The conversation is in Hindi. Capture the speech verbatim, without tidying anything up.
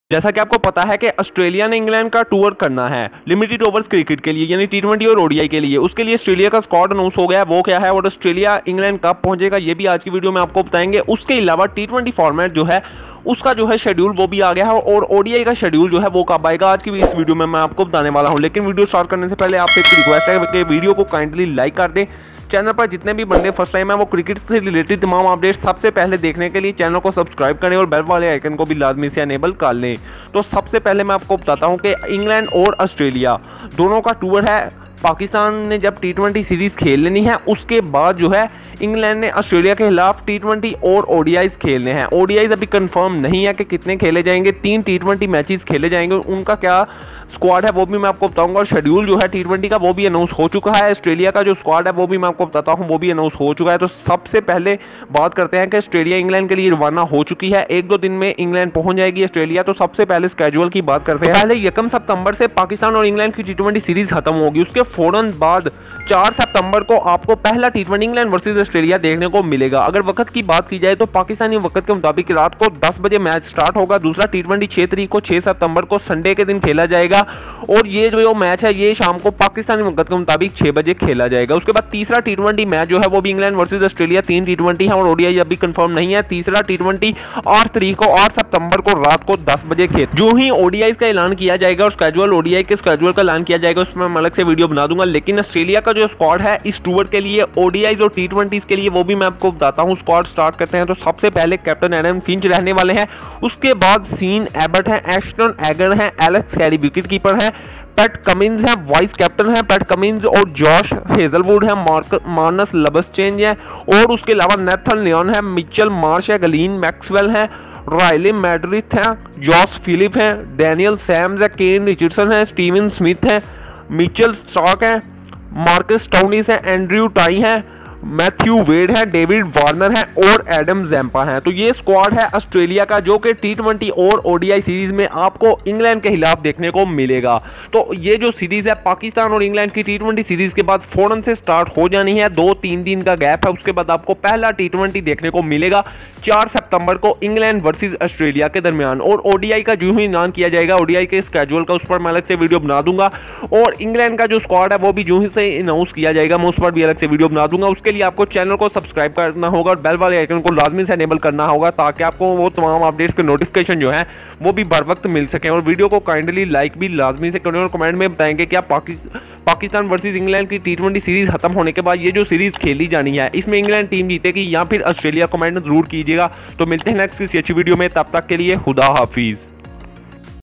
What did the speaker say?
जैसा कि आपको पता है कि ऑस्ट्रेलिया ने इंग्लैंड का टूर करना है लिमिटेड ओवर्स क्रिकेट के लिए, यानी टी ट्वेंटी और ओडीआई के लिए। उसके लिए ऑस्ट्रेलिया का स्क्वाड अनाउंस हो गया है, वो क्या है और ऑस्ट्रेलिया इंग्लैंड कब पहुंचेगा ये भी आज की वीडियो में आपको बताएंगे। उसके अलावा टी ट्वेंटी फॉर्मेट जो है उसका जो है शेड्यूल वो भी आ गया है और ओडीआई का शेड्यूल जो है वो कब आएगा आज की इस वीडियो में मैं आपको बताने वाला हूं। लेकिन वीडियो स्टार्ट करने से पहले आपसे एक रिक्वेस्ट है कि वीडियो को काइंडली लाइक कर दें। चैनल पर जितने भी बंदे फर्स्ट टाइम है वो क्रिकेट से रिलेटेड तमाम अपडेट सबसे पहले देखने के लिए चैनल को सब्सक्राइब करें और बेल वाले आइकन को भी लाजमी से अनेबल कर लें। तो सबसे पहले मैं आपको बताता हूं कि इंग्लैंड और ऑस्ट्रेलिया दोनों का टूर है। पाकिस्तान ने जब टी ट्वेंटी सीरीज़ खेल लेनी है उसके बाद जो है इंग्लैंड ने ऑस्ट्रेलिया के खिलाफ टी ट्वेंटी और ओडीआईज खेलने हैं। ओडीआईज अभी कंफर्म नहीं है कि कितने खेले जाएंगे, तीन टी ट्वेंटी मैचेस खेले जाएंगे, उनका क्या स्क्वाड है वो भी मैं आपको बताऊंगा। और शेड्यूल जो है टी ट्वेंटी का वो भी अनाउंस हो चुका है। ऑस्ट्रेलिया का जो स्क्वाड है वो भी मैं आपको बताता हूं वो भी अनाउंस हो चुका है। तो सबसे पहले बात करते हैं कि ऑस्ट्रेलिया इंग्लैंड के लिए रवाना हो चुकी है, एक दो दिन में इंग्लैंड पहुंच जाएगी ऑस्ट्रेलिया। तो सबसे पहले स्केड्यूल की बात करते हैं। पहले यकम सितंबर से पाकिस्तान और इंग्लैंड की टी ट्वेंटी सीरीज खत्म होगी, उसके फौरन बाद चार सितंबर को आपको पहला T twenty England versus Australia देखने को मिलेगा। अगर वक्त की बात की जाए तो पाकिस्तानी वक्त के मुताबिक रात को दस बजे मैच स्टार्ट होगा। दूसरा टी ट्वेंटी छह तारीख को छह सितंबर को संडे के दिन खेला जाएगा और ये जो मैच है ये शाम को पाकिस्तानी वक्त के मुताबिक छह बजे खेला जाएगा। उसके बाद तीसरा टी ट्वेंटी मैच जो है वो भी इंग्लैंड वर्सेस ऑस्ट्रेलिया, तीन टी ट्वेंटी है और ओडीआई अभी कंफर्म नहीं है। तीसरा टी ट्वेंटी आठ तारीख को आठ सितंबर को रात को दस बजे खेल। जो ही ओडीआई का ऐलान किया जाएगा और स्केड्यूल ओडीआई के स्केड्यूल का ऐलान किया जाएगा उसमें मैं अलग से वीडियो बना दूंगा। लेकिन ऑस्ट्रेलिया का जो स्क्वाड है इस टूर के लिए ओडीआईज और टी ट्वेंटी के लिए वो भी मैं आपको बताता हूं। स्क्वाड स्टार्ट करते हैं तो सबसे पहले कैप्टन एडम फिंच रहने वाले हैं, उसके बाद सीन एबर्ट है, एस्टन एगर है, एलेक्स कैरी विकेट कीपर है, पैट कमिंस है वाइस कैप्टन है, पैट कमिंस और जॉश हेजलवुड है, मार्नस लबस्चेंज है और उसके अलावा नेथन लियोन है, मिचेल मार्श है, गलीन मैक्सवेल है, रायले मैड्रिथ है, जॉस फिलिप है, डैनियल सैम्स है, केन रिचर्डसन है, स्टीवन स्मिथ है, मिचेल स्टार्क है, मार्कस टाउनिस है, एंड्रयू टाई है, मैथ्यू वेड है, डेविड वार्नर है और एडम जैम्पा है। तो ये स्क्वाड है ऑस्ट्रेलिया का जो कि टी ट्वेंटी और ओडीआई सीरीज में आपको इंग्लैंड के खिलाफ देखने को मिलेगा। तो ये जो सीरीज है पाकिस्तान और इंग्लैंड की टी ट्वेंटी सीरीज के बाद फौरन से स्टार्ट हो जानी है, दो तीन दिन का गैप है। उसके बाद आपको पहला टी ट्वेंटी देखने को मिलेगा चार सितंबर को इंग्लैंड वर्सेस ऑस्ट्रेलिया के दरमियान। और ओडीआई का जो ही ऐलान किया जाएगा ओडीआई के स्केड्यूल का उस पर मैं अलग से वीडियो बना दूंगा और इंग्लैंड का जो स्क्वाड है वो भी जो ही से अनाउंस किया जाएगा मैं उस पर भी अलग से वीडियो बना दूंगा। उसके लिए आपको चैनल को सब्सक्राइब करना होगा और बेल वाले आइकन को लाजमी से एनेबल करना होगा ताकि आपको वो तमाम अपडेट्स के नोटिफिकेशन जो है वो भी बर वक्त मिल सके। और वीडियो को काइंडली लाइक भी लाजमी से करें और कमेंट में बताएंगे कि पाकि, पाकिस्तान वर्सेस इंग्लैंड की टी ट्वेंटी सीरीज खत्म होने के बाद ये जो सीरीज खेली जानी है इसमें इंग्लैंड टीम जीतेगी या फिर ऑस्ट्रेलिया, कमेंट जरूर कीजिएगा। तो मिलते हैं नेक्स्ट किसी अच्छी वीडियो में, तब तक के लिए खुदा हाफिज।